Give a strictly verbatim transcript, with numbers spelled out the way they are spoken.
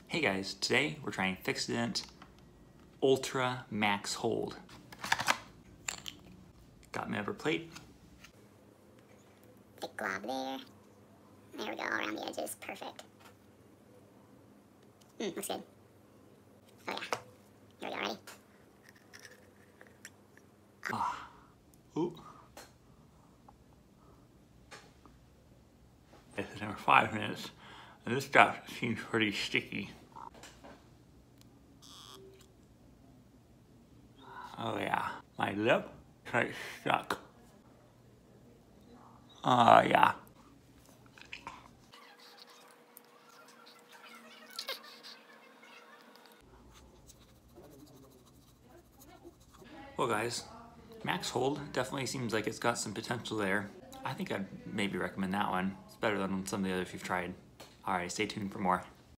Hey guys, today we're trying Fixodent Ultra Max Hold. Got my upper plate. Thick glob there. There we go, all around the edges, perfect. Mm, looks good. Oh yeah, here we go, ready? Ah. Ooh. It's another five minutes, and this stuff seems pretty sticky. Oh yeah, my lip is stuck. Oh yeah. Well guys, Max Hold definitely seems like it's got some potential there. I think I'd maybe recommend that one. It's better than some of the others you've tried. Alright, stay tuned for more.